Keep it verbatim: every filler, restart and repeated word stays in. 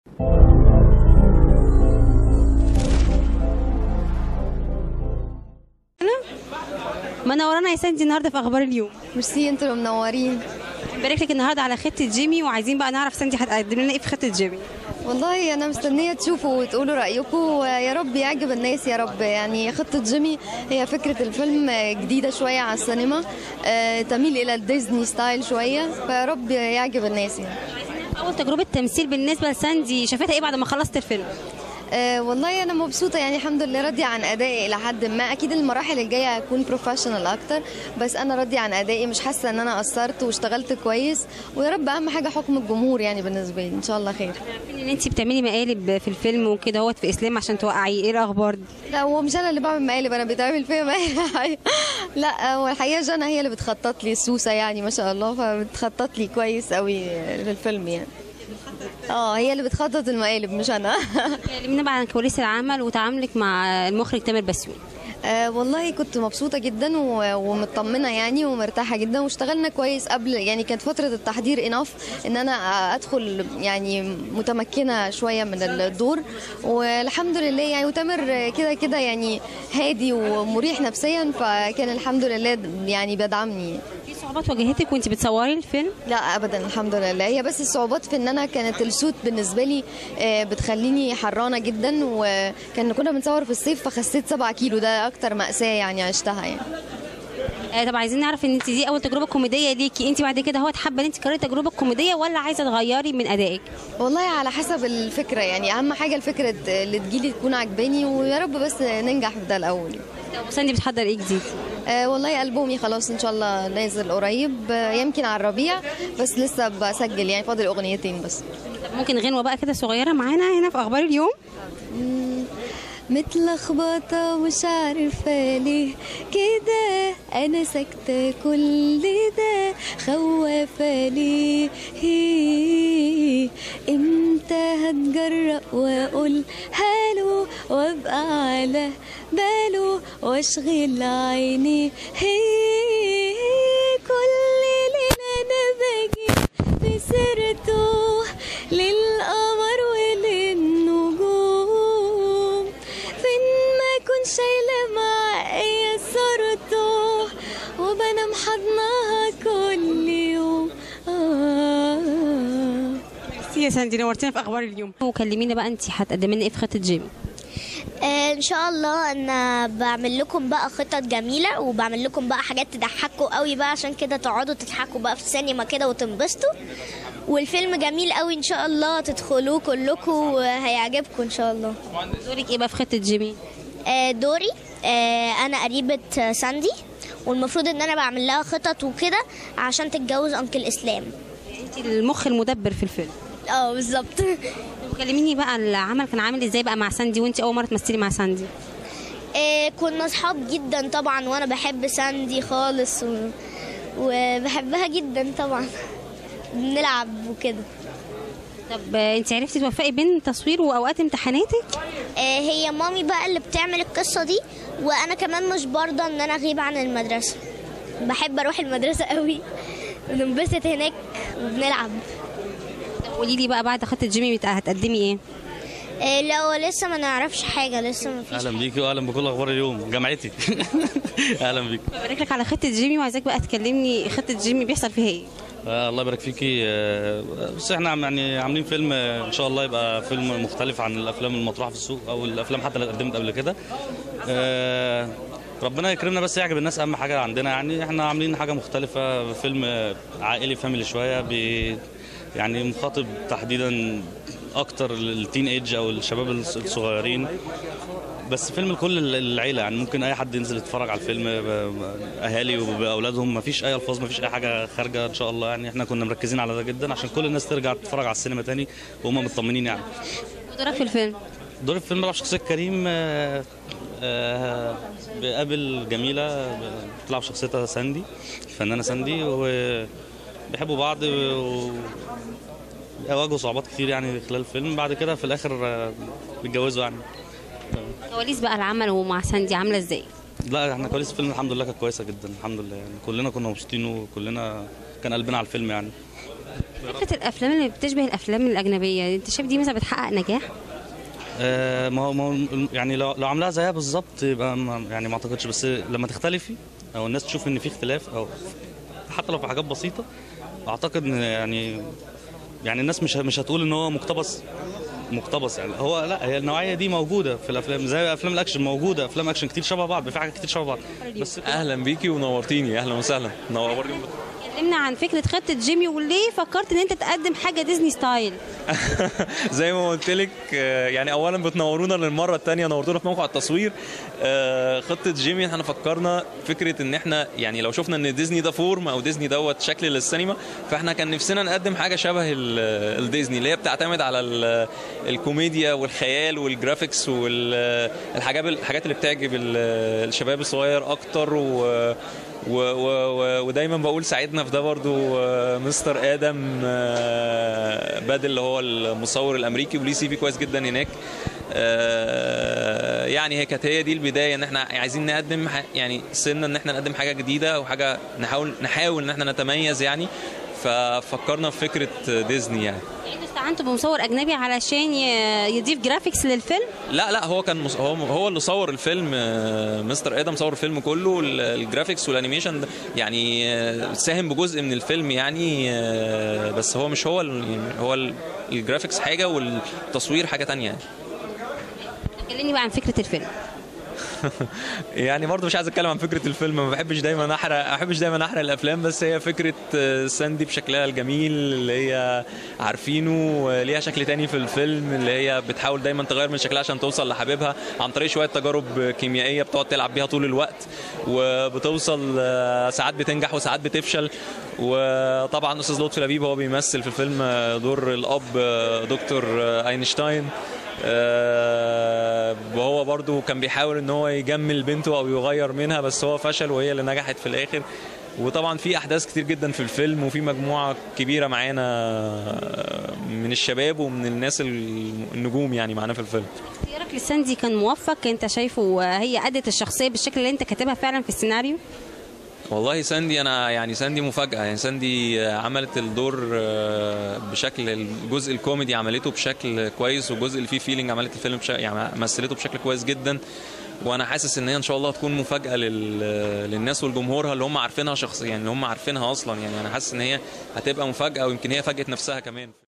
منورانا يا ساندي النهارده في اخبار اليوم. ميرسي، انتوا اللي منورين. بنبارك لك النهارده على خطه جيمي، وعايزين بقى نعرف ساندي هتقدم لنا ايه في خطه جيمي. والله انا مستنيه تشوفوا وتقولوا رايكم، ويا رب يعجب الناس يا رب. يعني خطه جيمي هي فكره الفيلم جديده شويه على السينما، آه، تميل الى الديزني ستايل شويه، فيا رب يعجب الناس. يعني اول تجربه تمثيل بالنسبه لساندي شافتها ايه بعد ما خلصت الفيلم؟ أه والله انا مبسوطه، يعني الحمد لله راضيه عن ادائي الى حد ما. اكيد المراحل الجايه هكون بروفيشنال اكتر، بس انا راضيه عن ادائي، مش حاسه ان انا قصرت واشتغلت كويس، ويا رب اهم حاجه حكم الجمهور يعني بالنسبه لي. ان شاء الله خير. عارفين ان انت بتعملي مقالب في الفيلم وكده اهوت في اسلام عشان توقعيه، ايه الاخبار دي؟ لا هو مش انا اللي بعمل مقالب، انا بيتعمل فيا مقالب. لا هو الحقيقه جانا هي اللي بتخطط لي، السوسه يعني ما شاء الله، فبتخطط لي كويس قوي للفيلم يعني. اه هي اللي بتخطط المقالب مش انا. كلمينا بقى عن كواليس العمل وتعاملك مع المخرج تامر بسيوني. أه والله كنت مبسوطة جدا ومطمنة يعني ومرتاحة جدا، واشتغلنا كويس قبل. يعني كانت فترة التحضير اناف ان انا ادخل يعني متمكنة شوية من الدور، والحمد لله يعني. وتامر كده كده يعني هادي ومريح نفسيا، فكان الحمد لله يعني بيدعمني. في صعوبات واجهتك وانت بتصوري الفيلم؟ لا ابدا الحمد لله. هي بس الصعوبات في ان انا كانت السوت بالنسبه لي بتخليني حرانه جدا، وكان كنا بنصور في الصيف فخسيت سبعة كيلو، ده اكتر مأساة يعني عشتها يعني. آه طب عايزين نعرف ان انت دي اول تجربه كوميديه ليكي، انت بعد كده هو حابه ان انت تكرري تجربه كوميديه ولا عايزه تغيري من ادائك؟ والله على حسب الفكره، يعني اهم حاجه الفكره اللي تجيلي تكون عجباني، ويا رب بس ننجح في ده الاول. طب وساندي بتحضر ايه جديد؟ آه والله ألبومي خلاص ان شاء الله نازل قريب، آه يمكن على الربيع، بس لسه بسجل يعني، فاضل اغنيتين بس. طب ممكن غنوه بقى كده صغيره معانا هنا في اخبار اليوم؟ متلخبطة مش عارفة ليه كده، أنا ساكتة كل ده، خوافة ليه هي إمتى هتجرأ وأقول هالو، وأبقى على باله وأشغل عيني هي كل ليلة أنا باجي بسيرته للقمر وللنجوم، فين ما أكون شايلة معايا صورته وبنام حضنها كل يوم. آه. يا ساندي نورتينا في اخبار اليوم، وكلمينا بقى انت هتقدمي لنا ايه في خطه جيمي؟ آه ان شاء الله انا بعمل لكم بقى خطط جميله، وبعمل لكم بقى حاجات تضحكوا قوي بقى، عشان كده تقعدوا تضحكوا بقى في السينما كده وتنبسطوا. والفيلم جميل قوي ان شاء الله، تدخلوه كلكم وهيعجبكم ان شاء الله. دورك ايه بقى في خطه جيمي؟ آه دوري آه انا قريبه ساندي، والمفروض ان انا بعمل لها خطط وكده عشان تتجوز انكل اسلام. انت المخ المدبر في الفيلم. اه بالظبط. كلميني بقى العمل كان عامل ازاي بقى مع ساندي، وانت اول مره تمثلي مع ساندي؟ آه كنا اصحاب جدا طبعا، وانا بحب ساندي خالص و... وبحبها جدا طبعا، بنلعب وكده. طب انت عرفتي توفقي بين تصوير واوقات امتحاناتك؟ آه هي مامي بقى اللي بتعمل القصه دي، وانا كمان مش برضه ان انا اغيب عن المدرسه، بحب اروح المدرسه قوي وننبسط هناك وبنلعب. طب قولي لي بقى بعد خطه جيمي هتقدمي ايه؟ إيه لا لسه ما نعرفش حاجه، لسه ما فيش. اهلا بيكي واهلا بكل اخبار اليوم جامعتي. اهلا بيك. ببارك لك على خطه جيمي، وعايزاك بقى تكلمني خطه جيمي بيحصل فيها ايه؟ آه الله يبارك فيكي. آه بس احنا عم يعني عاملين فيلم آه ان شاء الله يبقى فيلم مختلف عن الافلام المطروحه في السوق او الافلام حتى اللي قدمت قبل كده. آه ربنا يكرمنا بس يعجب الناس، اهم حاجه عندنا يعني احنا عاملين حاجه مختلفه، فيلم عائلي فاميلي شويه، بي يعني مخاطب تحديدا اكتر للتين ايج او الشباب الصغيرين، بس فيلم لكل العيله يعني، ممكن اي حد ينزل يتفرج على الفيلم، اهالي وباولادهم، مفيش اي الفاظ مفيش اي حاجه خارجه ان شاء الله يعني. احنا كنا مركزين على ده جدا عشان كل الناس ترجع تتفرج على السينما تاني وهم مطمنين يعني. ودورك في الفيلم؟ دور الفيلم بلعب شخصيه كريم، آه آه بقابل جميله بتلعب شخصيتها ساندي، الفنانه ساندي، وبيحبوا بعض و واجهوا صعوبات كتير يعني خلال الفيلم، بعد كده في الاخر بيتجوزوا يعني. كواليس بقى العمل ومع ساندي عامله ازاي؟ لا احنا كواليس الفيلم الحمد لله كانت كويسه جدا الحمد لله يعني، كلنا كنا مبسوطين وكلنا كان قلبنا على الفيلم يعني. فكره الافلام اللي بتشبه الافلام الاجنبيه انت شايف دي مثلا بتحقق نجاح؟ آه، ما هو ما هو يعني لو لو عاملاها زيها بالظبط يبقى ما- يعني ما اعتقدش، بس لما تختلفي او الناس تشوف ان في اختلاف او حتى لو في حاجات بسيطه، اعتقد ان يعني يعني الناس مش مش هتقول ان هو مقتبس مقتبس يعني. هو لا، هي النوعيه دي موجوده في الافلام، زي افلام الاكشن موجوده، افلام اكشن كتير شبه بعض، في حاجات كتير شبه بعض بس. اهلا بيكي ونورتيني، اهلا وسهلا، نورتيني. اتكلمنا عن فكره خطه جيمي وليه فكرت ان انت تقدم حاجه ديزني ستايل. زي ما قلت لك، آه، يعني اولا بتنورونا للمره الثانيه، نورتونا في موقع التصوير. آه، خطه جيمي احنا فكرنا فكره ان احنا يعني لو شفنا ان ديزني ده فورم او ديزني دوت شكل للسينما، فاحنا كان نفسنا نقدم حاجه شبه ال- الديزني اللي هي بتعتمد على ال- الكوميديا والخيال والجرافيكس والحاجات الحاجات اللي بتعجب ال- الشباب الصغير اكتر. و و و ودايما بقول ساعدنا في ده برضو آه، مستر ادم آه، بادل اللي هو المصور الامريكي، وليه سي في كويس جدا هناك. آه، يعني هي كانت هي دي البدايه، ان احنا عايزين نقدم ح- يعني سنه ان احنا نقدم حاجه جديده وحاجه نحاول نحاول ان احنا نتميز يعني. ففكرنا في فكره ديزني يعني. يعني انتوا استعنتوا بمصور اجنبي علشان ي- يضيف جرافيكس للفيلم؟ لا لا، هو كان مص... هو هو اللي صور الفيلم. آه، مستر ادم صور الفيلم كله، ال- الجرافيكس والانيميشن ده يعني آه، ساهم بجزء من الفيلم يعني. آه، بس هو مش هو ال... هو ال- الجرافيكس حاجه والتصوير حاجه تانية يعني. كلمني بقى عن فكره الفيلم. يعني برضه مش عايز اتكلم عن فكره الفيلم، ما بحبش دايما احرق ما بحبش دايما احرق الافلام، بس هي فكره آه، ساندي بشكلها الجميل اللي هي عارفينه، آه، ليها شكل تاني في الفيلم، اللي هي بتحاول دايما تغير من شكلها عشان توصل لحبيبها عن طريق شويه تجارب كيميائيه بتقعد تلعب بيها طول الوقت، وبتوصل آه، ساعات بتنجح وساعات بتفشل. وطبعا استاذ لطفي لبيب هو بيمثل في الفيلم آه، دور الاب آه، دكتور آه، اينشتاين. آه، وهو برضو كان بيحاول ان هو يجمل بنته او يغير منها، بس هو فشل وهي اللي نجحت في الاخر. وطبعا في احداث كتير جدا في الفيلم، وفي مجموعه كبيره معانا من الشباب ومن الناس النجوم يعني معانا في الفيلم. اختيارك لساندي كان موفق؟ انت شايفه هي ادت الشخصيه بالشكل اللي انت كاتبها فعلا في السيناريو؟ والله ساندي انا يعني ساندي مفاجأة يعني. ساندي عملت الدور بشكل، الجزء الكوميدي عملته بشكل كويس، والجزء اللي فيه فيلينج عملت الفيلم بشكل يعني مثلته بشكل كويس جدا. وانا حاسس ان هي ان شاء الله هتكون مفاجأة لل... للناس والجمهورها اللي هم عارفينها شخصيا، يعني اللي هم عارفينها اصلا يعني. انا حاسس ان هي هتبقى مفاجأة، ويمكن هي فاجأت نفسها كمان.